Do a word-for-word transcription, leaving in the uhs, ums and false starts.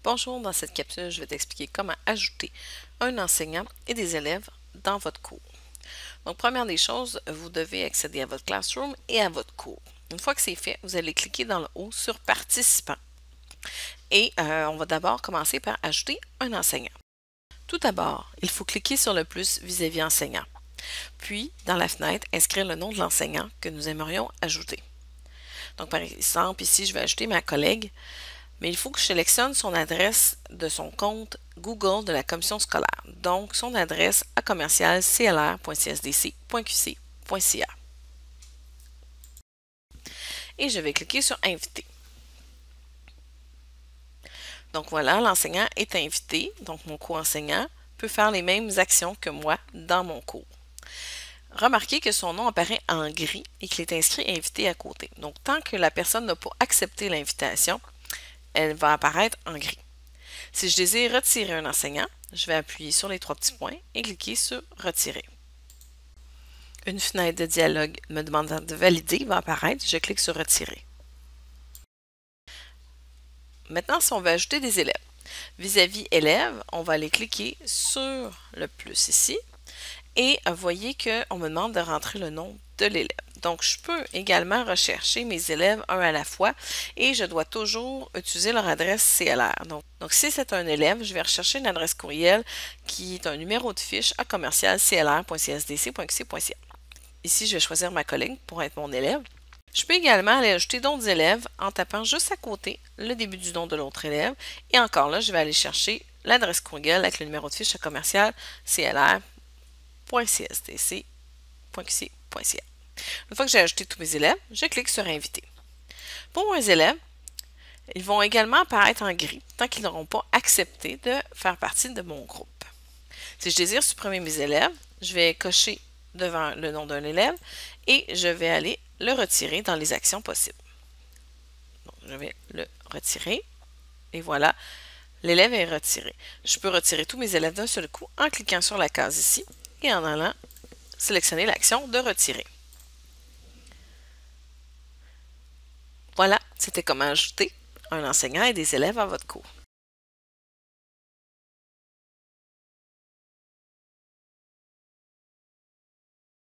Bonjour, dans cette capsule, je vais t'expliquer comment ajouter un enseignant et des élèves dans votre cours. Donc, première des choses, vous devez accéder à votre Classroom et à votre cours. Une fois que c'est fait, vous allez cliquer dans le haut sur Participants. Et euh, on va d'abord commencer par ajouter un enseignant. Tout d'abord, il faut cliquer sur le plus vis-à-vis enseignant. Puis, dans la fenêtre, inscrire le nom de l'enseignant que nous aimerions ajouter. Donc, par exemple, ici, je vais ajouter ma collègue, mais il faut que je sélectionne son adresse de son compte Google de la commission scolaire. Donc, son adresse à commercial c l r point c s d c point q c point c a. Et je vais cliquer sur Inviter. Donc voilà, l'enseignant est invité. Donc, mon co-enseignant peut faire les mêmes actions que moi dans mon cours. Remarquez que son nom apparaît en gris et qu'il est inscrit invité à côté. Donc, tant que la personne n'a pas accepté l'invitation, elle va apparaître en gris. Si je désire retirer un enseignant, je vais appuyer sur les trois petits points et cliquer sur Retirer. Une fenêtre de dialogue me demandant de valider va apparaître. Je clique sur Retirer. Maintenant, si on veut ajouter des élèves, vis-à-vis élèves, on va aller cliquer sur le plus ici et voyez qu'on me demande de rentrer le nom de l'élève. Donc, je peux également rechercher mes élèves un à la fois et je dois toujours utiliser leur adresse C L R. Donc, donc si c'est un élève, je vais rechercher une adresse courriel qui est un numéro de fiche à commercial c l r point c s d c point q c point c a. Ici, je vais choisir ma collègue pour être mon élève. Je peux également aller ajouter d'autres élèves en tapant juste à côté le début du nom de l'autre élève. Et encore là, je vais aller chercher l'adresse courriel avec le numéro de fiche à commercial c l r point c s d c point q c point c a. Une fois que j'ai ajouté tous mes élèves, je clique sur Inviter. Pour mes élèves, ils vont également apparaître en gris tant qu'ils n'auront pas accepté de faire partie de mon groupe. Si je désire supprimer mes élèves, je vais cocher devant le nom d'un élève et je vais aller le retirer dans les actions possibles. Donc, je vais le retirer et voilà, l'élève est retiré. Je peux retirer tous mes élèves d'un seul coup en cliquant sur la case ici et en allant sélectionner l'action de retirer. Voilà, c'était comment ajouter un enseignant et des élèves à votre cours.